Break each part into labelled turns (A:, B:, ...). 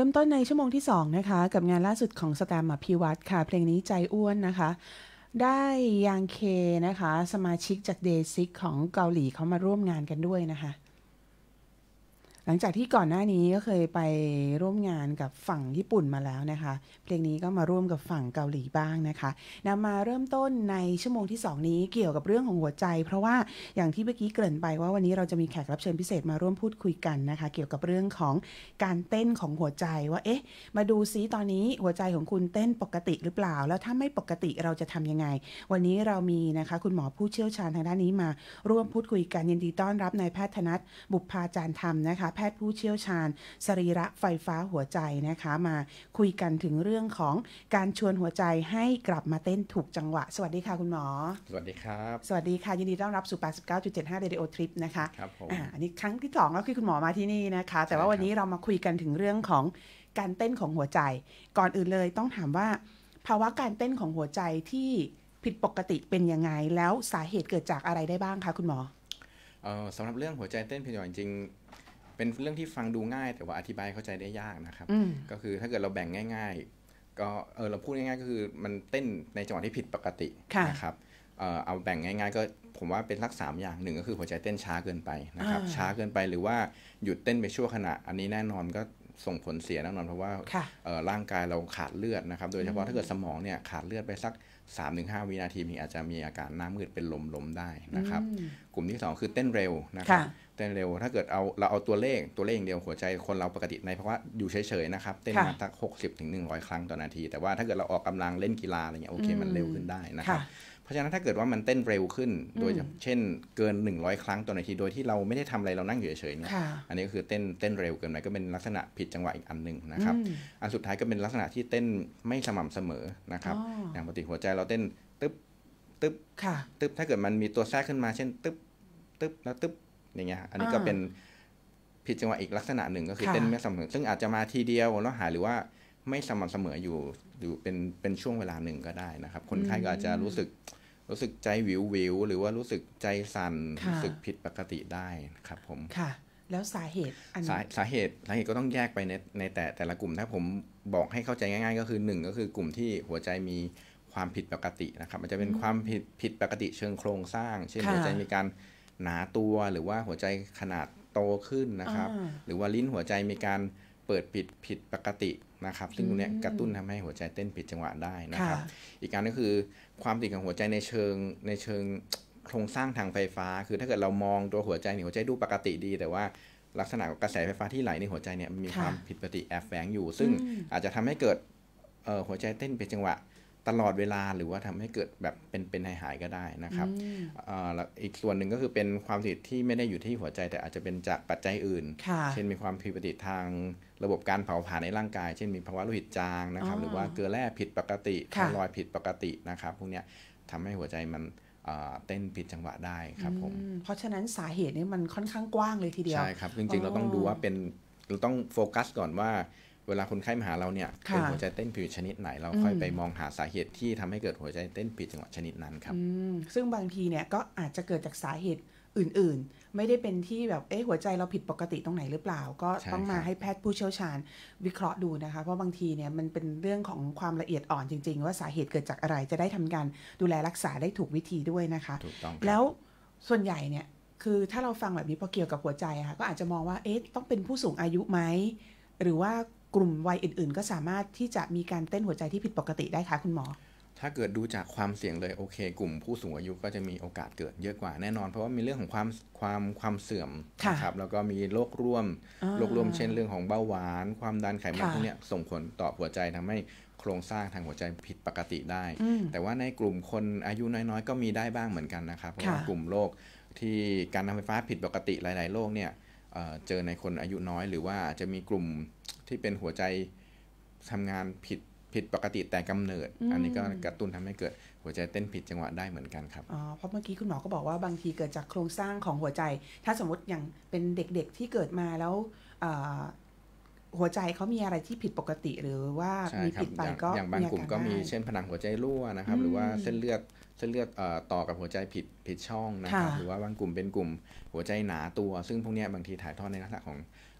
A: เริ่มต้นในชั่วโมงที่2นะคะกับงานล่าสุดของสแตมป์อภิวัตรค่ะเพลงนี้ใจอ้วนนะคะได้ยังเคนะคะสมาชิกจาก Day6 ของเกาหลีเขามาร่วมงานกันด้วยนะคะหลังจากที่ก่อนหน้านี้ก็เคยไปร่วมงานกับฝั่งญี่ปุ่นมาแล้วนะคะเพลงนี้ก็มาร่วมกับฝั่งเกาหลีบ้างนะคะนำมาเริ่มต้นในชั่วโมงที่2นี้เกี่ยวกับเรื่องของหัวใจเพราะว่าอย่างที่เมื่อกี้เกริ่นไปว่าวันนี้เราจะมีแขกรับเชิญพิเศษมาร่วมพูดคุยกันนะคะเกี่ยวกับเรื่องของการเต้นของหัวใจว่าเอ๊ะมาดูซิตอนนี้หัวใจของคุณเต้นปกติหรือเปล่าแล้วถ้าไม่ปกติเราจะทำยังไงวันนี้เรามีนะคะคุณหมอผู้เชี่ยวชาญทางด้านนี้มาร่วมพูดคุยกันยินดีต้อนรับนายแพทย์ธนัทบุพภาจารย์ธรรมนะคะแพทย์ผู้เชี่ยวชาญสรีระไฟฟ้าหัวใจนะคะมาคุยกันถึงเรื่องของการชวนหัวใจให้กลับมาเต้นถูกจังหวะสวัสดีค่ะคุณหมอ
B: สวัสดีครับ
A: สวัสดีค่ะยินดีต้อนรับสู่ 89.75 Radio Trip นะคะ
B: ครับผม
A: อันนี้ครั้งที่2แล้วคือคุณหมอมาที่นี่นะคะแต่ว่าวันนี้เรามาคุยกันถึงเรื่องของการเต้นของหัวใจก่อนอื่นเลยต้องถามว่าภาวะการเต้นของหัวใจที่ผิดปกติเป็นยังไงแล้วสาเหตุเกิดจากอะไรได้บ้างคะคุณหมอ
B: สำหรับเรื่องหัวใจเต้นผิดจังหวะจริงๆเป็นเรื่องที่ฟังดูง่ายแต่ว่าอธิบายเข้าใจได้ยากนะครับก็คือถ้าเกิดเราแบ่งง่ายๆก็เราพูดง่ายๆก็คือมันเต้นในจังหวะที่ผิดปกตินะครับเอาแบ่งง่ายๆก็ผมว่าเป็นสัก3อย่างหนึ่งก็คือหัวใจเต้นช้าเกินไปนะครับช้าเกินไปหรือว่าหยุดเต้นไปชั่วขณะอันนี้แน่นอนก็ส่งผลเสียแน่นอนเพราะว่าร่างกายเราขาดเลือดนะครับโดยเฉพาะถ้าเกิดสมองเนี่ยขาดเลือดไปสัก 3-5 วินาทีมีอาจจะมีอาการหน้ามืดเป็นลมได้นะครับกลุ่มที่2คือเต้นเร็วนะครับเต้นเร็วถ้าเกิดเราเอาตัวเลขอย่างเดียวหัวใจคนเราปกติในภาวะอยู่เฉยๆนะครับเต้นมาสัก 60-100 ครั้งต่อนาทีแต่ว่าถ้าเกิดเราออกกำลังเล่นกีฬาอะไรเงี้ยโอเคมันเร็วขึ้นได้นะครับเพราะฉะนั้นถ้าเกิดว่ามันเต้นเร็วขึ้นโดยเช่นเกิน100ครั้งต่อนาทีโดยที่เราไม่ได้ทำอะไรเรานั่งอยู่เฉยๆเนี่ยอันนี้ก็คือเต้นเร็วเกินไปก็เป็นลักษณะผิดจังหวะอีกอันนึงนะครับอันสุดท้ายก็เป็นลักษณะที่เต้นไม่สม่ำเสมอนะครับอย่างปกติหัวใจเราเต้นตึ๊บตึ๊บตึ๊บถ้าเกิดมันมีตัวแทรกขึ้นมาเช่นตึ๊บตึ๊บแล้วตึ๊บอย่างเงี้ยอันนี้ก็เป็นผิดจังหวะอีกลักษณะหนึ่งก็คือเต้นไม่สม่ำเสมอซึ่งอาจจะมาทีเดียวแล้วหายหรือว่าไม่สม่ำเสมออยู่เป็นช่วงเวลาหนึ่งก็ได้นะครับคนไข้ก็อาจจะรู้สึกใจวิวหรือว่ารู้สึกใจสั่นรู้สึกผิดปกติได้ครับผม
A: ค่ะแล้วสาเหตุ
B: สาเหตุก็ต้องแยกไปในแต่ละกลุ่มถ้าผมบอกให้เข้าใจง่ายๆก็คือ1ก็คือกลุ่มที่หัวใจมีความผิดปกตินะครับมันจะเป็นความผิดปกติเชิงโครงสร้างเช่นหัวใจมีการหนาตัวหรือว่าหัวใจขนาดโตขึ้นนะครับหรือว่าลิ้นหัวใจมีการเปิดผิดปกตินะครับซึ่งตรงนี้กระตุ้นทำให้หัวใจเต้นผิดจังหวะได้นะครับอีกการก็คือความติดของหัวใจในเชิงโครงสร้างทางไฟฟ้าคือถ้าเกิดเรามองตัวหัวใจดูปกติดีแต่ว่าลักษณะกระแสไฟฟ้าที่ไหลในหัวใจเนี่ยมีความผิดปกติแอบแฝงอยู่ซึ่งอาจจะทำให้เกิดหัวใจเต้นผิดจังหวะตลอดเวลาหรือว่าทำให้เกิดแบบเป็นหายก็ได้นะครับอีกส่วนหนึ่งก็คือเป็นความผิดที่ไม่ได้อยู่ที่หัวใจแต่อาจจะเป็นจากปัจจัยอื่นเช่นมีความผิดปกติทางระบบการเผาผลาญในร่างกายเช่นมีภาวะโลหิตจางนะครับหรือว่าเกลือแร่ผิดปกติไทรอยด์ผิดปกตินะครับพวกนี้ทำให้หัวใจมันเต้นผิดจังหวะได้ครับผม
A: เพราะฉะนั้นสาเหตุนี้มันค่อนข้างกว้างเลยทีเดียว
B: ใช่ครับจริงๆเราต้องดูว่าเราต้องโฟกัสก่อนว่าเวลาคนไข้มาหาเราเนี่ยเป็นหัวใจเต้นผิดชนิดไหนเราค่อยไปมองหาสาเหตุที่ทำให้เกิดหัวใจเต้นผิดจังหวะชนิดนั้นครับ
A: ซึ่งบางทีเนี่ยก็อาจจะเกิดจากสาเหตุอื่นๆไม่ได้เป็นที่แบบหัวใจเราผิดปกติตรงไหนหรือเปล่าก็ต้องมาให้แพทย์ผู้เชี่ยวชาญวิเคราะห์ดูนะคะเพราะบางทีเนี่ยมันเป็นเรื่องของความละเอียดอ่อนจริงๆว่าสาเหตุเกิดจากอะไรจะได้ทำการดูแลรักษาได้ถูกวิธีด้วยนะคะแล้วส่วนใหญ่เนี่ยคือถ้าเราฟังแบบนี้พอเกี่ยวกับหัวใจค่ะก็อาจจะมองว่าต้องเป็นผู้สูงอายุไหมหรือว่ากลุ่มวัยอื่นๆก็สามารถที่จะมีการเต้นหัวใจที่ผิดปกติได้คะคุณหมอ
B: ถ้าเกิดดูจากความเสี่ยงเลยโอเคกลุ่มผู้สูงอายุก็จะมีโอกาสเกิดเยอะกว่าแน่นอนเพราะว่ามีเรื่องของความเสื่อมนะครับแล้วก็มีโรคร่วมเช่นเรื่องของเบาหวานความดันไขมันพวกนี้ส่งผลต่อหัวใจทำให้โครงสร้างทางหัวใจผิดปกติได้แต่ว่าในกลุ่มคนอายุน้อยๆก็มีได้บ้างเหมือนกันนะครับเพราะว่ากลุ่มโรคที่การทำไฟฟ้าผิดปกติหลายๆโรคเนี่ยเจอในคนอายุน้อยหรือว่าจะมีกลุ่มที่เป็นหัวใจทำงานผิดปกติแต่กำเนิดอันนี้ก็กระตุ้นทำให้เกิดหัวใจเต้นผิดจังหวะได้เหมือนกันครับ
A: เพราะเมื่อกี้คุณหมอก็บอกว่าบางทีเกิดจากโครงสร้างของหัวใจถ้าสมมติอย่างเป็นเด็กๆที่เกิดมาแล้วหัวใจเขามีอะไรที่ผิดปกติหรือว่ามีผิดไปก็
B: อย่างบางกลุ่มก็มีเช่นผนังหัวใจรั่วนะครับหรือว่าเส้นเลือดต่อกับหัวใจผิดช่องนะครับหรือว่าบางกลุ่มเป็นกลุ่มหัวใจหนาตัวซึ่งพวกนี้บางทีถ่ายทอดในลักษณะของ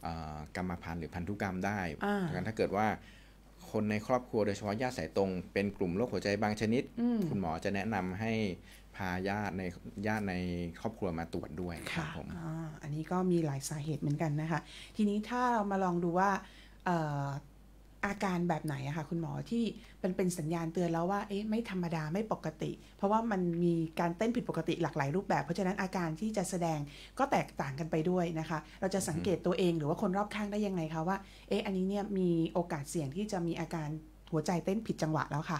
B: กรรมพันธุ์หรือพันธุกรรมได้ดังนั้นถ้าเกิดว่าคนในครอบครัวโดยเฉพาะญาติสายตรงเป็นกลุ่มโรคหัวใจบางชนิดคุณหมอจะแนะนำให้พาญาติในครอบครัวมาตรวจด้วยครับผม
A: อันนี้ก็มีหลายสาเหตุเหมือนกันนะคะทีนี้ถ้าเรามาลองดูว่าอาการแบบไหนอะค่ะคุณหมอที่เป็นสัญญาณเตือนแล้วว่าเอ๊ะไม่ธรรมดาไม่ปกติเพราะว่ามันมีการเต้นผิดปกติหลากหลายรูปแบบเพราะฉะนั้นอาการที่จะแสดงก็แตกต่างกันไปด้วยนะคะเราจะสังเกตตัวเองหรือว่าคนรอบข้างได้ยังไงคะว่าเอ๊ะอันนี้เนี่ยมีโอกาสเสี่ยงที่จะมีอาการหัวใจเต้นผิดจังหวะแล้วค่ะ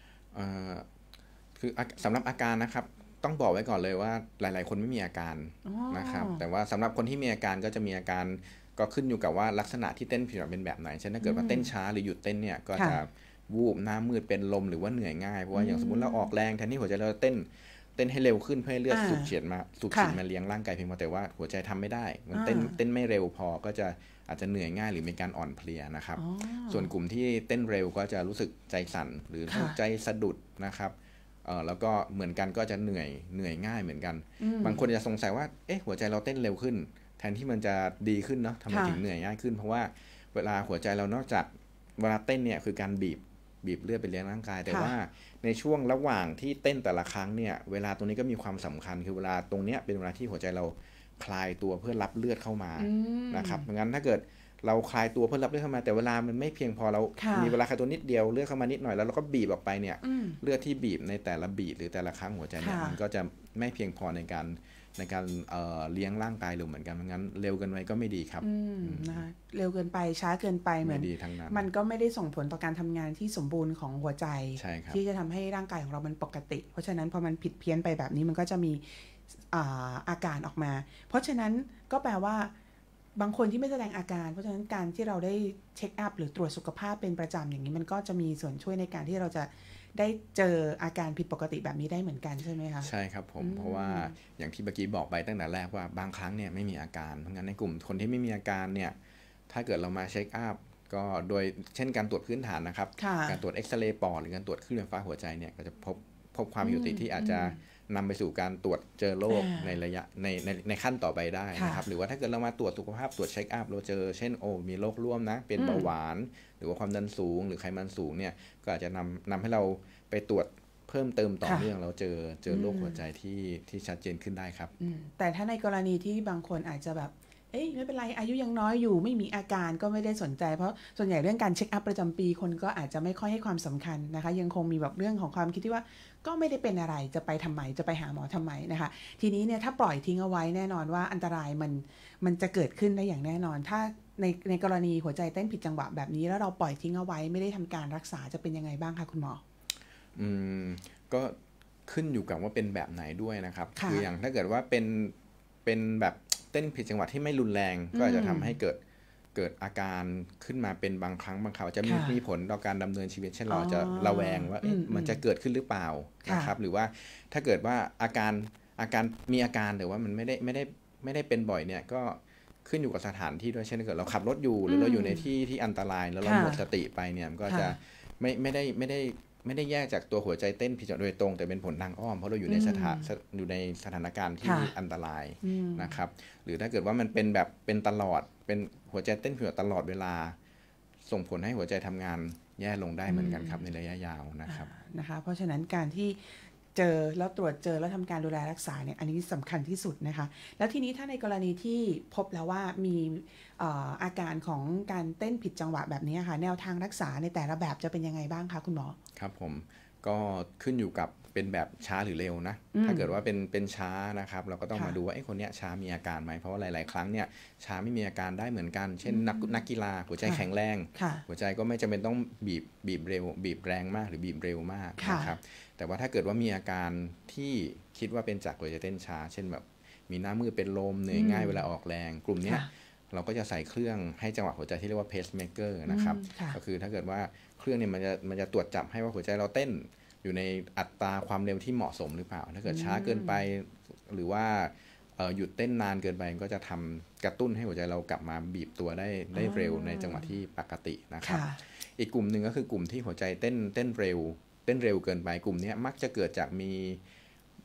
B: คือสำหรับอาการนะครับต้องบอกไว้ก่อนเลยว่าหลายๆคนไม่มีอาการนะครับแต่ว่าสำหรับคนที่มีอาการก็จะมีอาการก็ขึ้นอยู่กับว่าลักษณะที่เต้นผิดเป็นแบบไหนเช่นถ้าเกิดว่าเต้นช้าหรือหยุดเต้นเนี่ยก็จะวูบหน้ามืดเป็นลมหรือว่าเหนื่อยง่ายเพราะว่าอย่างสมมติเราออกแรงแทนที่หัวใจเราเต้นให้เร็วขึ้นเพื่อให้เลือดสูบฉีดมาเลี้ยงร่างกายเพียงพอแต่ว่าหัวใจทำไม่ได้มันเต้นไม่เร็วพอก็จะอาจจะเหนื่อยง่ายหรือมีการอ่อนเพลียนะครับส่วนกลุ่มที่เต้นเร็วก็จะรู้สึกใจสั่นหรือใจสะดุดนะครับแล้วก็เหมือนกันก็จะเหนื่อยง่ายเหมือนกันบางคนจะสงสัยว่าเอ๊ะหัวใจเราเต้นเร็วขึ้นแทนที่มันจะดีขึ้นเนาะทำไมถึงเหนื่อยง่ายขึ้นเพราะว่าเวลาหัวใจเรานอกจากเวลาเต้นเนี่ยคือการบีบเลือดไปเลี้ยงร่างกายแต่ว่าในช่วงระหว่างที่เต้นแต่ละครั้งเนี่ยเวลาตรงนี้ก็มีความสำคัญคือเวลาตรงเนี้ยเป็นเวลาที่หัวใจเราคลายตัวเพื่อรับเลือดเข้ามานะครับงั้นถ้าเกิดเราคลายตัวเพื่อรับเลือดเข้ามาแต่เวลามันไม่เพียงพอเรามีเวลาคลายตัวนิดเดียวเลือดเข้ามานิดหน่อยแล้วเราก็บีบออกไปเนี่ยเลือดที่บีบในแต่ละบีบหรือแต่ละครั้งหัวใจเนี่ยมันก็จะไม่เพียงพอในการเลี้ยงร่างกายเราเหมือนกันงั้นเร็วเกินไปก็ไม่ดีครับ
A: นะคะเร็วเกินไปช้าเกินไปเหมือนมันก็ไม่ได้ส่งผลต่อการทำงานที่สมบูรณ์ของหัวใจที่จะทำให้ร่างกายของเรามันปกติเพราะฉะนั้นพอมันผิดเพี้ยนไปแบบนี้มันก็จะมีอาการออกมาเพราะฉะนั้นก็แปลว่าบางคนที่ไม่แสดงอาการเพราะฉะนั้นการที่เราได้เช็คอัพหรือตรวจสุขภาพเป็นประจำอย่างนี้มันก็จะมีส่วนช่วยในการที่เราจะได้เจออาการผิดปกติแบบนี้ได้เหมือนกันใช่ไหมคะ
B: ใช่ครับผมเพราะว่าอย่างที่เมื่อกี้บอกไปตั้งแต่แรกว่าบางครั้งเนี่ยไม่มีอาการเพราะงั้นในกลุ่มคนที่ไม่มีอาการเนี่ยถ้าเกิดเรามาเช็คอัพก็โดยเช่นการตรวจพื้นฐานนะครับการตรวจเอ็กซเรย์ปอดหรือการตรวจคลื่นไฟฟ้าหัวใจเนี่ยก็จะพบความผิดปกติที่อาจจะนำไปสู่การตรวจเจอโรคในระยะในขั้นต่อไปได้นะครับหรือว่าถ้าเกิดเรามาตรวจสุขภาพตรวจเช็คอัพเราเจอเช่นมีโรคร่วมนะเป็นเบาหวานหรือว่าความดันสูงหรือไขมันสูงเนี่ยก็อาจจะนำให้เราไปตรวจเพิ่มเติมต่อเนื่องเราเจอโรคหัวใจที่ชัดเจนขึ้นได้ครับ
A: แต่ถ้าในกรณีที่บางคนอาจจะแบบไม่เป็นไรอายุยังน้อยอยู่ไม่มีอาการก็ไม่ได้สนใจเพราะส่วนใหญ่เรื่องการเช็คอัพประจำปีคนก็อาจจะไม่ค่อยให้ความสำคัญนะคะยังคงมีแบบเรื่องของความคิดที่ว่าก็ไม่ได้เป็นอะไรจะไปทำไมจะไปหาหมอทำไมนะคะทีนี้เนี่ยถ้าปล่อยทิ้งเอาไว้แน่นอนว่าอันตรายมันจะเกิดขึ้นได้อย่างแน่นอนถ้าในกรณีหัวใจเต้นผิดจังหวะแบบนี้แล้วเราปล่อยทิ้งเอาไว้ไม่ได้ทำการรักษาจะเป็นยังไงบ้างคะคุณหมอ
B: ก็ขึ้นอยู่กับว่าเป็นแบบไหนด้วยนะครับคืออย่างถ้าเกิดว่าเป็นแบบเต้นผิดจังหวะที่ไม่รุนแรงก็อาจจะทำให้เกิดอาการขึ้นมาเป็นบางครั้งบางคราวจะมีผลต่อการดำเนินชีวิตเช่นเราจะระแวงว่ามันจะเกิดขึ้นหรือเปล่านะครับหรือว่าถ้าเกิดว่าอาการมีอาการแต่ว่ามันไม่ได้เป็นบ่อยเนี่ยก็ขึ้นอยู่กับสถานที่ด้วยเช่นถ้าเกิดเราขับรถอยู่หรือเราอยู่ในที่อันตรายแล้วเราหมดสติไปเนี่ยมันก็จะไม่ได้แยกจากตัวหัวใจเต้นผิดโดยตรงแต่เป็นผลทางอ้อมเพราะเราอยู่ในสถานการณ์ที่อันตรายนะครับหรือถ้าเกิดว่ามันเป็นแบบเป็นตลอดเป็นหัวใจเต้นผิดตลอดเวลาส่งผลให้หัวใจทำงานแย่ลงได้เหมือนกันครับในระยะยาวนะครับ
A: เพราะฉะนั้นการที่เจอแล้วตรวจเจอแล้วทำการดูแลรักษาเนี่ยอันนี้สำคัญที่สุดนะคะแล้วทีนี้ถ้าในกรณีที่พบแล้วว่ามีอาการของการเต้นผิดจังหวะแบบนี้ค่ะแนวทางรักษาในแต่ละแบบจะเป็นยังไงบ้างคะคุณหมอ
B: ครับผมก็ขึ้นอยู่กับเป็นแบบช้าหรือเร็วนะถ้าเกิดว่าเป็นช้านะครับเราก็ต้องมาดูว่าคนเนี้ยช้ามีอาการไหมเพราะว่าหลายๆครั้งเนี่ยช้าไม่มีอาการได้เหมือนกันเช่นนักกีฬาหัวใจแข็งแรงหัวใจก็ไม่จำเป็นต้องบีบเร็วบีบแรงมากหรือบีบเร็วมากนะครับแต่ว่าถ้าเกิดว่ามีอาการที่คิดว่าเป็นจากหัวใจเต้นช้าเช่นแบบมีหน้ามืดเป็นลมเหนื่อยง่ายเวลาออกแรงกลุ่มนี้เราก็จะใส่เครื่องให้จังหวะหัวใจที่เรียกว่า pacemaker นะครับก็คือถ้าเกิดว่าเครื่องเนี่ยมันจะตรวจจับให้ว่าหัวใจเราเต้นอยู่ในอัตราความเร็วที่เหมาะสมหรือเปล่าถ้าเกิดช้าเกินไปหรือว่าหยุดเต้นนานเกินไปก็จะทำกระตุ้นให้หัวใจเรากลับมาบีบตัวได้เร็วในจังหวะที่ปกตินะครับอีกกลุ่มหนึ่งก็คือกลุ่มที่หัวใจเต้นเร็วเกินไปกลุ่มนี้มักจะเกิดจากมี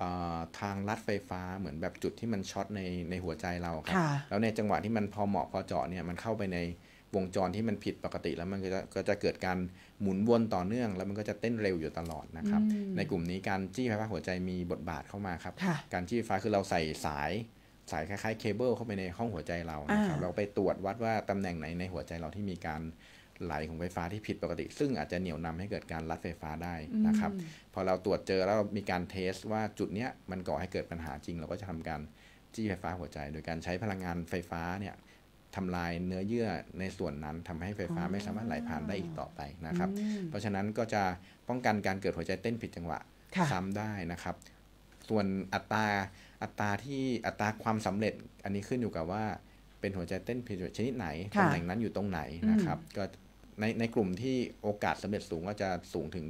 B: ทางลัดไฟฟ้าเหมือนแบบจุดที่มันช็อตในหัวใจเราครับแล้วในจังหวะที่มันพอเหมาะพอเจาะเนี่ยมันเข้าไปในวงจรที่มันผิดปกติแล้วมันก็จะเกิดการหมุนวนต่อเนื่องแล้วมันก็จะเต้นเร็วอยู่ตลอดนะครับในกลุ่มนี้การจี้ไฟฟ้าหัวใจมีบทบาทเข้ามาครับการจี้ไฟฟ้าคือเราใส่สายคล้ายๆเคเบิลเข้าไปในห้องหัวใจเรานะครับเราไปตรวจวัดว่าตำแหน่งไหนในหัวใจเราที่มีการไหลของไฟฟ้าที่ผิดปกติซึ่งอาจจะเหนี่ยวนำให้เกิดการลัดไฟฟ้าได้นะครับพอเราตรวจเจอแล้วมีการเทสว่าจุดเนี้ยมันก่อให้เกิดปัญหาจริงเราก็จะทำการจี้ไฟฟ้าหัวใจโดยการใช้พลังงานไฟฟ้าเนี่ยทำลายเนื้อเยื่อในส่วนนั้นทำให้ไฟฟ้าไม่สามารถไหลผ่านได้อีกต่อไปนะครับเพราะฉะนั้นก็จะป้องกันการเกิดหัวใจเต้นผิดจังหวะซ้ำได้นะครับส่วนอัตราความสำเร็จอันนี้ขึ้นอยู่กับว่าเป็นหัวใจเต้นผิดชนิดไหนตำแหน่งนั้นอยู่ตรงไหนนะครับก็ในกลุ่มที่โอกาสสำเร็จสูงก็จะสูงถึง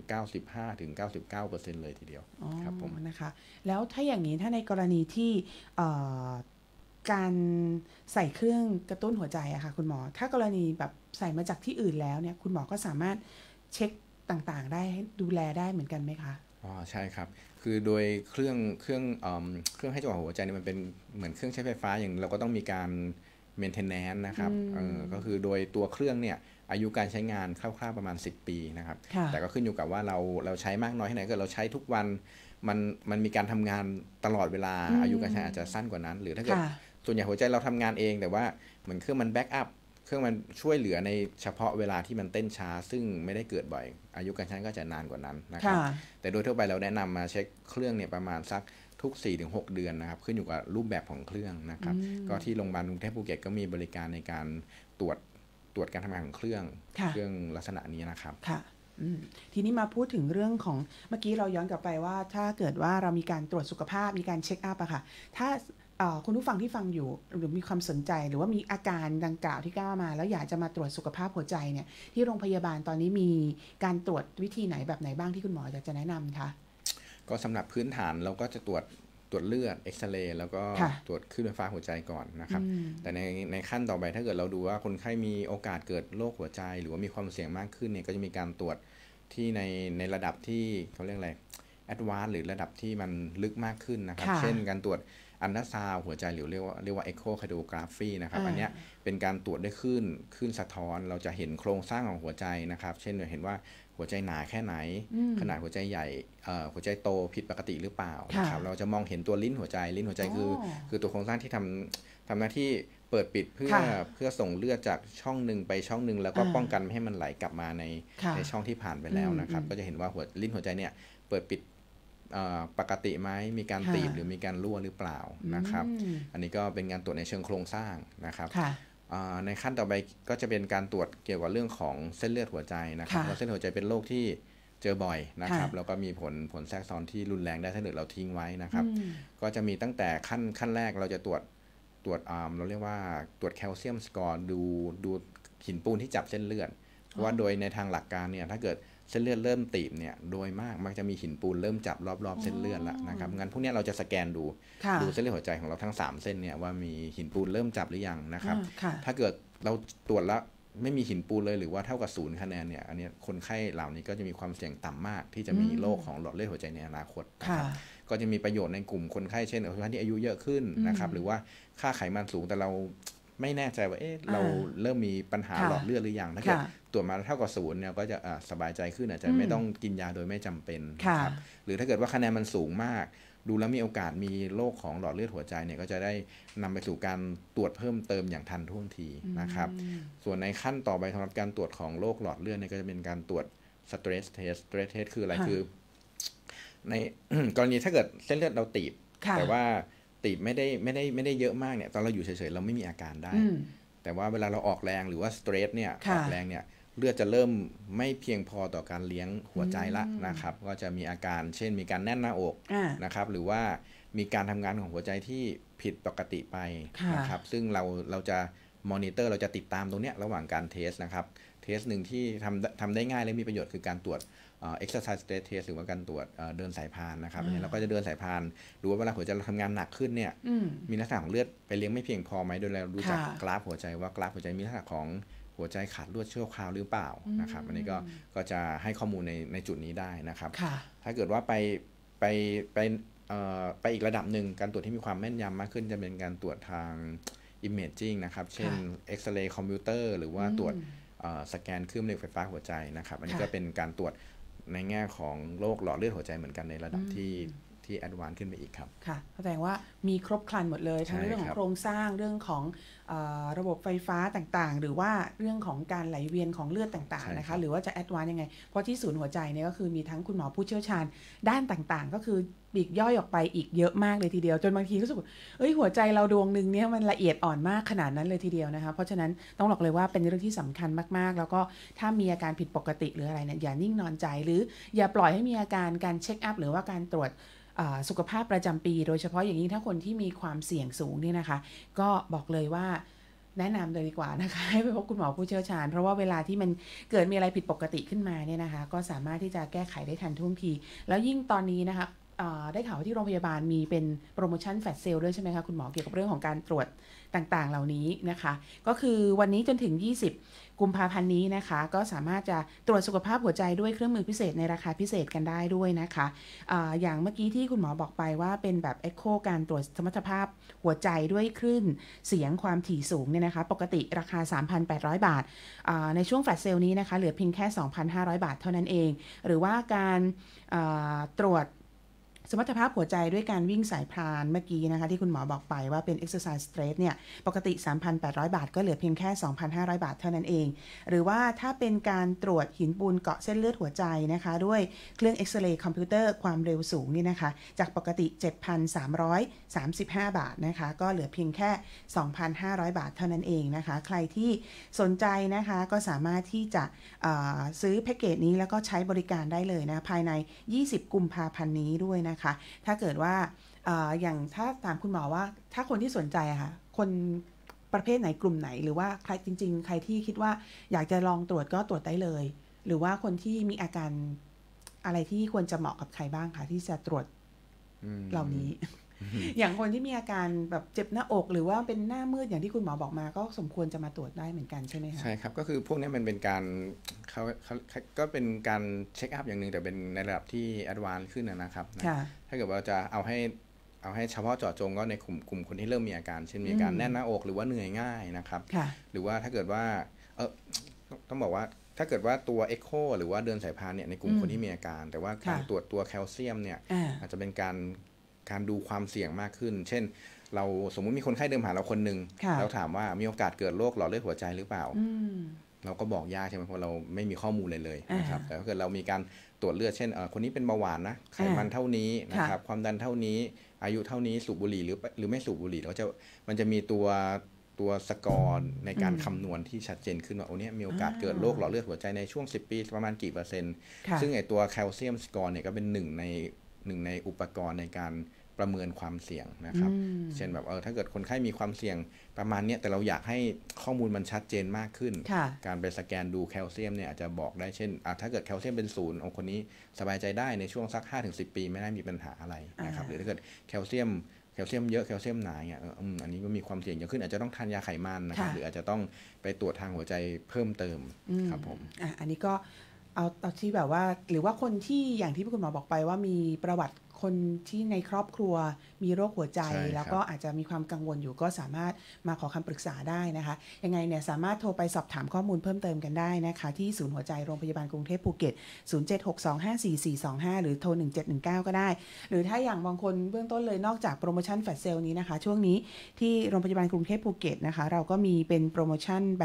B: 95-99% เลยทีเดียวครับผม
A: นะคะแล้วถ้าอย่างนี้ถ้าในกรณีที่การใส่เครื่องกระตุ้นหัวใจอะค่ะคุณหมอถ้ากรณีแบบใส่มาจากที่อื่นแล้วเนี่ยคุณหมอก็สามารถเช็คต่างๆได้ดูแลได้เหมือนกันไหมคะ
B: ใช่ครับคือโดยเครื่องให้จังหวะหัวใจเนี่ยมันเป็นเหมือนเครื่องใช้ไฟฟ้าอย่างเราก็ต้องมีการ maintenance นะครับก็คือโดยตัวเครื่องเนี่ยอายุการใช้งานคร่าวๆประมาณ10 ปีนะครับแต่ก็ขึ้นอยู่กับว่าเราใช้มากน้อยแค่ไหนก็เราใช้ทุกวันมันมีการทำงานตลอดเวลาอายุการใช้อาจจะสั้นกว่านั้นหรือถ้าเกิดส่วนใหญ่หัวใจเราทำงานเองแต่ว่าเหมือนเครื่องมันแบ็กอัพเครื่องมันช่วยเหลือในเฉพาะเวลาที่มันเต้นช้าซึ่งไม่ได้เกิดบ่อยอายุการใช้ก็จะนานกว่านั้นนะครับแต่โดยทั่วไปเราแนะนำมาเช็คเครื่องเนี่ยประมาณสักทุก 4-6 เดือนนะครับขึ้นอยู่กับรูปแบบของเครื่องนะครับก็ที่โรงพยาบาลกรุงเทพภูเก็ตก็มีบริการในการตรวจการทำงานของเครื่องลักษณะนี้นะครับ
A: ค่ะทีนี้มาพูดถึงเรื่องของเมื่อกี้เราย้อนกลับไปว่าถ้าเกิดว่าเรามีการตรวจสุขภาพมีการเช็คอัพอะค่ะถ้าคุณผู้ฟังที่ฟังอยู่หรือมีความสนใจหรือว่ามีอาการดังกล่าวที่ก้าวมาแล้วอยากจะมาตรวจสุขภาพหัวใจเนี่ยที่โรงพยาบาลตอนนี้มีการตรวจวิธีไหนแบบไหนบ้างที่คุณหมออยากจะแนะนำคะ
B: ก็สำหรับพื้นฐานเราก็จะตรวจเลือดเอ็กซเรย์แล้วก็ตรวจคลื่นไฟฟ้าหัวใจก่อนนะครับแต่ในขั้นต่อไปถ้าเกิดเราดูว่าคนไข้มีโอกาสเกิดโรคหัวใจหรือว่ามีความเสี่ยงมากขึ้นเนี่ยก็จะมีการตรวจที่ในระดับที่เขาเรียกอะไรแอดวานซ์หรือระดับที่มันลึกมากขึ้นนะครับเช่นการตรวจอัลตราซาวด์หัวใจหรือเรียกว่าเอ็กโคคาร์ดิโอกราฟีนะครับอันนี้เป็นการตรวจได้คลื่นสะท้อนเราจะเห็นโครงสร้างของหัวใจนะครับเช่นเห็นว่าหัวใจหนาแค่ไหนขนาดหัวใจใหญ่หัวใจโตผิดปกติหรือเปล่านะครับเราจะมองเห็นตัวลิ้นหัวใจคือตัวโครงสร้างที่ทำหน้าที่เปิดปิดเพื่อส่งเลือดจากช่องหนึ่งไปช่องหนึ่งแล้วก็ป้องกันไม่ให้มันไหลกลับมาในช่องที่ผ่านไปแล้วนะครับก็จะเห็นว่าลิ้นหัวใจเนี่ยเปิดปิดปกติไหมมีการตีบหรือมีการรั่วหรือเปล่านะครับอันนี้ก็เป็นการตรวจในเชิงโครงสร้างนะครับในขั้นต่อไปก็จะเป็นการตรวจเกี่ยวกับเรื่องของเส้นเลือดหัวใจนะครับเพราะเส้นหัวใจเป็นโรคที่เจอบ่อยนะครับแล้วก็มีผลแทรกซ้อนที่รุนแรงได้ถ้าเกิดเราทิ้งไว้นะครับก็จะมีตั้งแต่ขั้นแรกเราจะตรวจเราเรียกว่าตรวจแคลเซียมสกอร์ดูหินปูนที่จับเส้นเลือดเพราะว่าโดยในทางหลักการเนี่ยถ้าเกิดเส้นเลือดเริ่มตีบเนี่ยโดยมากมักจะมีหินปูนเริ่มจับรอบๆเส้นเลือดแล้วนะครับงั้นพวกนี้เราจะสแกนดูเส้นเลือดหัวใจของเราทั้ง3เส้นเนี่ยว่ามีหินปูนเริ่มจับหรือยังนะครับถ้าเกิดเราตรวจแล้วไม่มีหินปูนเลยหรือว่าเท่ากับ0 คะแนนเนี่ยอันนี้คนไข้เหล่านี้ก็จะมีความเสี่ยงต่ำมากที่จะมีโรคของหลอดเลือดหัวใจในอนาคตนะครับก็จะมีประโยชน์ในกลุ่มคนไข้เช่นคนที่อายุเยอะขึ้นนะครับหรือว่าค่าไขมันสูงแต่เราไม่แน่ใจว่าเราเริ่มมีปัญหาหลอดเลือดหรือยังถ้าเกิดตรวจมาเท่ากับ0เนี่ยก็จะสบายใจขึ้นอาจจะไม่ต้องกินยาโดยไม่จำเป็นนะครับหรือถ้าเกิดว่าคะแนนมันสูงมากดูแล้วมีโอกาสมีโรคของหลอดเลือดหัวใจเนี่ยก็จะได้นำไปสู่การตรวจเพิ่มเติมอย่างทันท่วงทีนะครับส่วนในขั้นต่อไปสำหรับการตรวจของโรคหลอดเลือดเนี่ยก็จะเป็นการตรวจ stress test คืออะไรคือใน กรณีถ้าเกิดเส้นเลือดเราตีบแต่ว่าตีบไม่ได้เยอะมากเนี่ยตอนเราอยู่เฉยๆเราไม่มีอาการได้แต่ว่าเวลาเราออกแรงหรือว่าสเตรสเนี่ยออกแรงเนี่ยเลือดจะเริ่มไม่เพียงพอต่อการเลี้ยงหัวใจละนะครับก็จะมีอาการเช่นมีการแน่นหน้าอกนะครับหรือว่ามีการทำงานของหัวใจที่ผิดปกติไปนะครับซึ่งเราจะมอนิเตอร์เราจะติดตามตรงเนี้ยระหว่างการเทสนะครับเทสหนึ่งที่ทำได้ง่ายและมีประโยชน์คือการตรวจexercise stress test หรือว่าการตรวจเดินสายพานนะครับเราก็จะเดินสายพานดูว่าเวลาหัวใจเราทำงานหนักขึ้นเนี่ยมีลักษณะของเลือดไปเลี้ยงไม่เพียงพอไหมโดยเราดูจากกราฟหัวใจว่ากราฟหัวใจมีลักษณะของหัวใจขาดเลือดชั่วคราวหรือเปล่านะครับอันนี้ก็จะให้ข้อมูลในจุดนี้ได้นะครับถ้าเกิดว่าไปไปอีกระดับหนึ่งการตรวจที่มีความแม่นยำมากขึ้นจะเป็นการตรวจทาง imaging นะครับเช่นเอ็กซเรย์คอมพิวเตอร์หรือว่าตรวจสแกนคลื่นเหล็กไฟฟ้าหัวใจนะครับอันนี้ก็เป็นการตรวจในแง่ของโรคหลอดเลือดหัวใจเหมือนกันในระดับที่แอดวานซ์ขึ้นไปอีกครับ
A: ค่ะแสดงว่ามีครบครันหมดเลยทั้งเรื่องของโครงสร้างเรื่องของระบบไฟฟ้าต่างๆหรือว่าเรื่องของการไหลเวียนของเลือดต่างๆนะคะหรือว่าจะแอดวานซ์ยังไงเพราะที่ศูนย์หัวใจเนี่ยก็คือมีทั้งคุณหมอผู้เชี่ยวชาญด้านต่างๆก็คือปีกย่อยออกไปอีกเยอะมากเลยทีเดียวจนบางทีรู้สึกหัวใจเราดวงนึงเนี่ยมันละเอียดอ่อนมากขนาดนั้นเลยทีเดียวนะคะเพราะฉะนั้นต้องบอกเลยว่าเป็นเรื่องที่สำคัญมากๆแล้วก็ถ้ามีอาการผิดปกติหรืออะไรเนี่ยอย่านิ่งนอนใจหรืออย่าปล่อยให้มีอาการเช็คอัพหรือว่าการตรวจสุขภาพประจำปีโดยเฉพาะอย่างยิ่งถ้าคนที่มีความเสี่ยงสูงนี่นะคะก็บอกเลยว่าแนะนำเลยดีกว่านะคะให้ไปพบคุณหมอผู้เชี่ยวชาญเพราะว่าเวลาที่มันเกิดมีอะไรผิดปกติขึ้นมาเนี่ยนะคะก็สามารถที่จะแก้ไขได้ทันท่วงทีแล้วยิ่งตอนนี้นะคะได้ข่าวว่าที่โรงพยาบาลมีเป็นโปรโมชั่นแฟลชเซลด้วยใช่ไหมคะคุณหมอเกี่ยวกับเรื่องของการตรวจต่างๆเหล่านี้นะคะก็คือวันนี้จนถึง20กุมภาพันธ์นี้นะคะก็สามารถจะตรวจสุขภาพหัวใจด้วยเครื่องมือพิเศษในราคาพิเศษกันได้ด้วยนะคะอย่างเมื่อกี้ที่คุณหมอบอกไปว่าเป็นแบบเอ็กโคการตรวจสมรรถภาพหัวใจด้วยคลื่นเสียงความถี่สูงเนี่ยนะคะปกติราคา 3,800 บาทในช่วงแฟลชเซลนี้นะคะเหลือเพียงแค่ 2,500 บาทเท่านั้นเองหรือว่าการตรวจสมรรถภาพหัวใจด้วยการวิ่งสายพานเมื่อกี้นะคะที่คุณหมอบอกไปว่าเป็น exercise stress เนี่ยปกติ 3,800 บาทก็เหลือเพียงแค่ 2,500 บาทเท่านั้นเองหรือว่าถ้าเป็นการตรวจหินปูนเกาะเส้นเลือดหัวใจนะคะด้วยเครื่องเอ็กซเรย์คอมพิวเตอร์ความเร็วสูงนี่นะคะจากปกติ 7,335 บาทนะคะก็เหลือเพียงแค่ 2,500 บาทเท่านั้นเองนะคะใครที่สนใจนะคะก็สามารถที่จะซื้อแพ็กเกจนี้แล้วก็ใช้บริการได้เลยนะภายใน20กุมภาพันธ์นี้ด้วยนะคะถ้าเกิดว่าอย่างถ้าถามคุณหมอว่าถ้าคนที่สนใจอะค่ะคนประเภทไหนกลุ่มไหนหรือว่าใครจริงๆใครที่คิดว่าอยากจะลองตรวจก็ตรวจได้เลยหรือว่าคนที่มีอาการอะไรที่ควรจะเหมาะกับใครบ้างคะที่จะตรวจเหล่านี้ อย่างคนที่มีอาการแบบเจ็บหน้าอกหรือว่าเป็นหน้ามืดอย่างที่คุณหมอบอกมาก็สมควรจะมาตรวจได้เหมือนกันใช่ไหมคะ
B: ใช่ครับก็คือพวกนี้มันเป็นการเขาก็เป็นการเช็คอัพอย่างหนึ่งแต่เป็นในระดับที่แอดวานซ์ขึ้นนะครับถ้าเกิดว่าจะเอาให้เฉพาะเจาะจงก็ในกลุ่มคนที่เริ่มมีอาการเช่นมีอาการแน่นหน้าอกหรือว่าเหนื่อยง่ายนะครับหรือว่าถ้าเกิดว่าต้องบอกว่าถ้าเกิดว่าตัว Echo หรือว่าเดินสายพานเนี่ยในกลุ่มคนที่มีอาการแต่ว่าการตรวจตัวแคลเซียมเนี่ยอาจจะเป็นการดูความเสี่ยงมากขึ้นเช่นเราสมมุติมีคนไข้เดินผ่านเราคนหนึ่งแล้วถามว่ามีโอกาสเกิดโรคหลอดเลือดหัวใจหรือเปล่าเราก็บอกยากใช่ไหมเพราะเราไม่มีข้อมูลเลยนะครับแต่ถ้าเกิดเรามีการตรวจเลือดเช่นคนนี้เป็นเบาหวานนะไขมันเท่านี้นะครับความดันเท่านี้อายุเท่านี้สูบบุหรี่หรือไม่สูบบุหรี่มันจะมีตัวสกอร์ในการคำนวณที่ชัดเจนขึ้นว่าเนี่ยมีโอกาสเกิดโรคหลอดเลือดหัวใจในช่วง10 ปีประมาณกี่เปอร์เซ็นต์ซึ่งไอตัวแคลเซียมสกอร์เนี่ยก็เป็นหนึ่งในอุปกรณ์ในการประเมินความเสี่ยงนะครับเช่นแบบถ้าเกิดคนไข้มีความเสี่ยงประมาณนี้แต่เราอยากให้ข้อมูลมันชัดเจนมากขึ้นการไปสแกนดูแคลเซียมเนี่ยอาจจะบอกได้เช่นถ้าเกิดแคลเซียมเป็น0คนนี้สบายใจได้ในช่วงสัก 5-10 ปีไม่ได้มีปัญหาอะไรนะครับหรือถ้าเกิดแคลเซียมเยอะแคลเซียมหนาเนี่ยอันนี้ก็มีความเสี่ยงเยอะขึ้นอาจจะต้องทานยาไขมันนะครับหรืออาจจะต้องไปตรวจทางหัวใจเพิ่มเติมครับผม
A: อันนี้ก็เอาที่แบบว่าหรือว่าคนที่อย่างที่คุณหมอบอกไปว่ามีประวัติคนที่ในครอบครัวมีโรคหัวใจแล้วก็อาจจะมีความกังวลอยู่ก็สามารถมาขอคำปรึกษาได้นะคะยังไงเนี่ยสามารถโทรไปสอบถามข้อมูลเพิ่มเติมกันได้นะคะที่ศูนย์หัวใจโรงพยาบาลกรุงเทพภูเก็ต0762544425หรือโทร1719ก็ได้หรือถ้าอย่างบางคนเบื้องต้นเลยนอกจากโปรโมชั่นแฟลชเซลนี้นะคะช่วงนี้ที่โรงพยาบาลกรุงเทพภูเก็ตนะคะเราก็มีเป็นโปรโมชั่นแบบ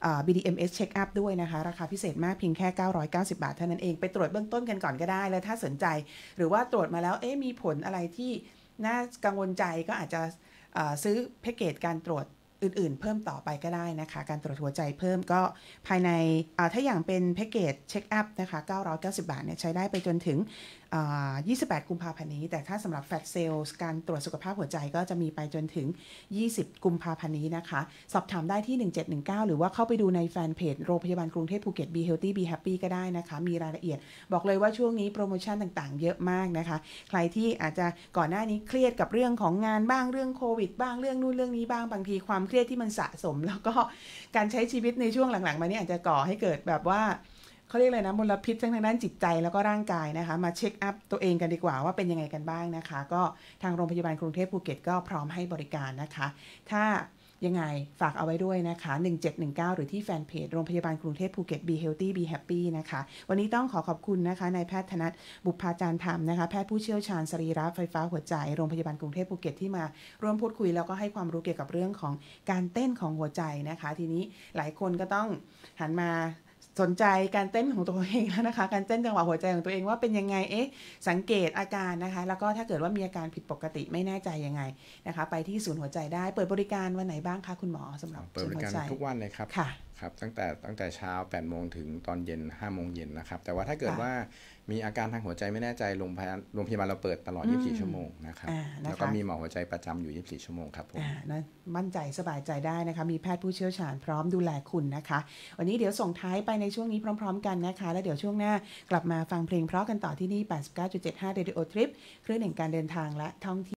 A: BDMS check up ด้วยนะคะราคาพิเศษมากเพียงแค่990 บาทเท่านั้นเองไปตรวจเบื้องต้นกันก่อนก็ได้แล้วถ้าสนใจหรือว่าตรวจมาแล้วมีผลอะไรที่น่ากังวลใจก็อาจจะซื้อแพ็กเกจการตรวจอื่นๆเพิ่มต่อไปก็ได้นะคะการตรวจหัวใจเพิ่มก็ภายในถ้าอย่างเป็นแพ็กเกจเช็คอัพนะคะ990 บาทเนี่ยใช้ได้ไปจนถึง28กุมภาพันธ์นี้แต่ถ้าสำหรับแฟลชเซลล์การตรวจสุขภาพหัวใจก็จะมีไปจนถึง20กุมภาพันธ์นี้นะคะสอบถามได้ที่1719หรือว่าเข้าไปดูในแฟนเพจโรงพยาบาลกรุงเทพภูเก็ต Be Healthy Be Happy ก็ได้นะคะมีรายละเอียดบอกเลยว่าช่วงนี้โปรโมชั่นต่างๆเยอะมากนะคะใครที่อาจจะก่อนหน้านี้เครียดกับเรื่องของงานบ้างเรื่องโควิดบ้างเรื่องนู่นเรื่องนี้บ้างบางทีความเครียดที่มันสะสมแล้วก็การใช้ชีวิตในช่วงหลังๆมานี้อาจจะก่อให้เกิดแบบว่าเขาเรียกอะไรนะมลพิษทั้งด้านจิตใจแล้วก็ร่างกายนะคะมาเช็คอัพตัวเองกันดีกว่าว่าเป็นยังไงกันบ้างนะคะก็ทางโรงพยาบาลกรุงเทพภูเก็ตก็พร้อมให้บริการนะคะถ้ายังไงฝากเอาไว้ด้วยนะคะ1719หรือที่แฟนเพจโรงพยาบาลกรุงเทพภูเก็ต Be Healthy Be Happy นะคะวันนี้ต้องขอบคุณนะคะนายแพทย์ธนัทบุพาจารย์ธรรมนะคะแพทย์ผู้เชี่ยวชาญสรีระไฟฟ้าหัวใจโรงพยาบาลกรุงเทพภูเก็ตที่มาร่วมพูดคุยแล้วก็ให้ความรู้เกี่ยวกับเรื่องของการเต้นของหัวใจนะคะทีนี้หลายคนก็ต้องหันมาสนใจการเต้นของตัวเองแล้วนะคะการเต้นจังหวะหัวใจของตัวเองว่าเป็นยังไงสังเกตอาการนะคะแล้วก็ถ้าเกิดว่ามีอาการผิดปกติไม่แน่ใจยังไงนะคะไปที่ศูนย์หัวใจได้เปิดบริการวันไหนบ้างคะคุณหมอสำหรับ
B: เปิดบริการทุกวันเลยครับ
A: ค่ะ
B: ครับตั้งแต่เช้า8 โมงถึงตอนเย็น5 โมงเย็นนะครับแต่ว่าถ้าเกิดว่ามีอาการทางหัวใจไม่แน่ใจโรงพยาบาลเราเปิดตลอด24 ชั่วโมงนะครับแล้วก็มีหมอหัวใจประจำอยู่24 ชั่วโมงครับผม
A: นะมั่นใจสบายใจได้นะคะมีแพทย์ผู้เชี่ยวชาญพร้อมดูแลคุณนะคะวันนี้เดี๋ยวส่งท้ายไปในช่วงนี้พร้อมๆกันนะคะแล้วเดี๋ยวช่วงหน้ากลับมาฟังเพลงเพราะกันต่อที่นี่ 89.75 Radio Trip คลื่นแห่งการเดินทางและท่องเที่ยว